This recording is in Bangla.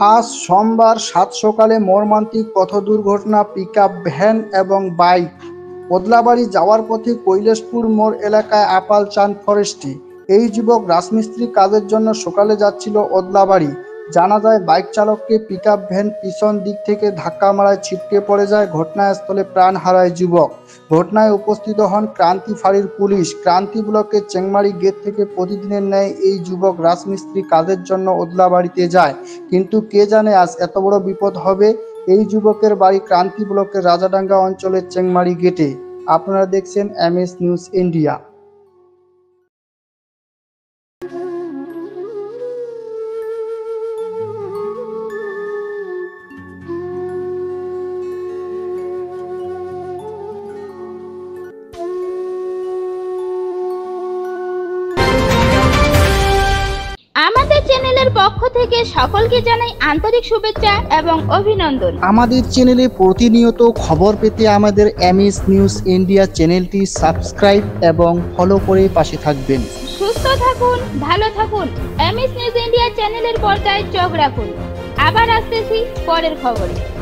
আজ সোমবার সাত সকালে মর্মান্তিক পথ দুর্ঘটনা পিকআপ ভ্যান এবং বাইক ওদলাবাড়ি যাওয়ার পথে কৈলাসপুর মোড় এলাকায় আপাল চাঁদ ফরেস্টে। এই যুবক রাজমিস্ত্রি কাজের জন্য সকালে যাচ্ছিল ওদলাবাড়ি। জানা যায় বাইক চালককে পিকআপ ভ্যান পিছন দিক থেকে ধাক্কা মারায় ছিটকে পড়ে যায়। ঘটনাস্থলে প্রাণ হারায় যুবক। ঘটনায় উপস্থিত হন ক্রান্তি ফাঁড়ির পুলিশ। ক্রান্তি ব্লকের চেংমারি গেট থেকে প্রতিদিনের ন্যায় এই যুবক রাজমিস্ত্রি কাজের জন্য ওদলাবাড়িতে যায়, কিন্তু কে জানে আজ এত বড় বিপদ হবে। এই যুবকের বাড়ি ক্রান্তি ব্লকের রাজাডাঙ্গা অঞ্চলের চেংমারি গেটে। আপনারা দেখছেন MS নিউজ ইন্ডিয়া। আমাদের চ্যানেলের পক্ষ থেকে সকলকে জানাই আন্তরিক শুভেচ্ছা এবং অভিনন্দন। আমাদের চ্যানেলে প্রতিনিয়ত খবর পেতে আমাদের MS নিউজ ইন্ডিয়া চ্যানেলটি সাবস্ক্রাইব এবং ফলো করে পাশে থাকবেন। সুস্থ থাকুন, ভালো থাকুন। MS নিউজ ইন্ডিয়া চ্যানেলের পর্দায় চোখ রাখুন। আবার আসতেছি পরের খবরে।